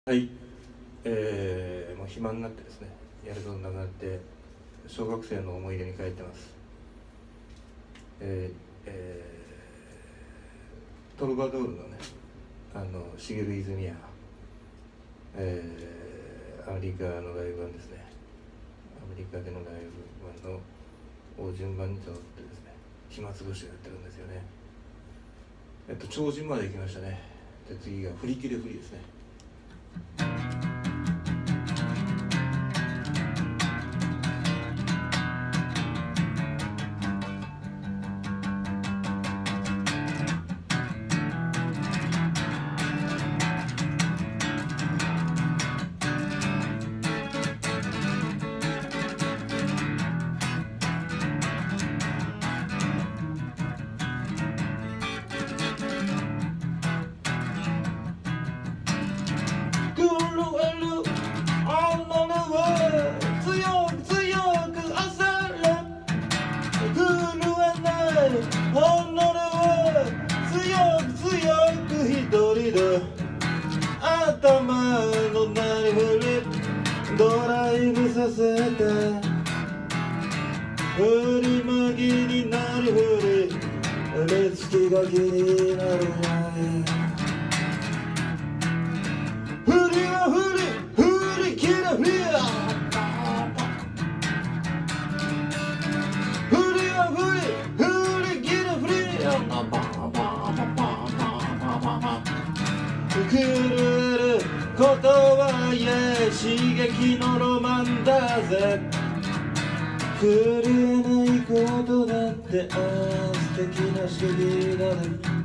はい、もう暇になってですね、やることなくなって小学生の思い出に帰ってます。トルバドールのね、茂泉屋、アメリカのライブ版ですね。アメリカでのライブ版のを順番にとってですね、暇つぶしをやってるんですよね。超人まで行きましたね。で次が振り切れ振りですね。頭のなりふりドライブさせて振り向きになりふり目つきが気になる振りは振り切れ振りや振りは振り切れ振りや震えることは刺激のロマンだぜ震えないことだって素敵な刺激だね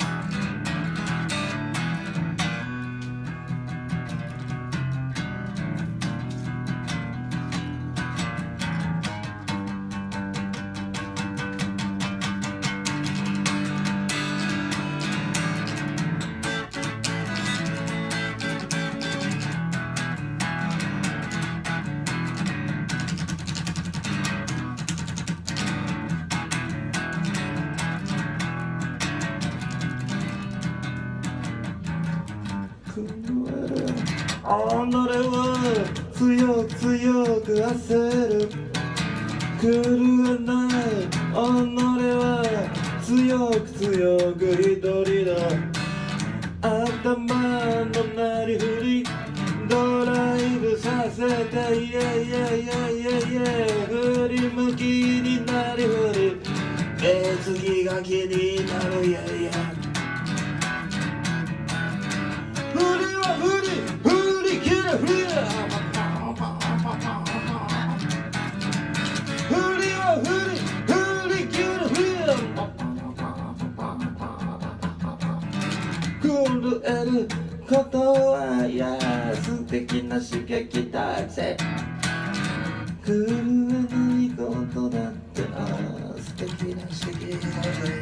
己は強く焦る狂えない己は強く一人だ頭のなりふりドライブさせてイエイエイエイエイエイ振り向きになりふり目つきが気になるイエイエイ振りは振り切る振り震えることは素敵な刺激だぜ震えないことだって素敵な刺激だぜ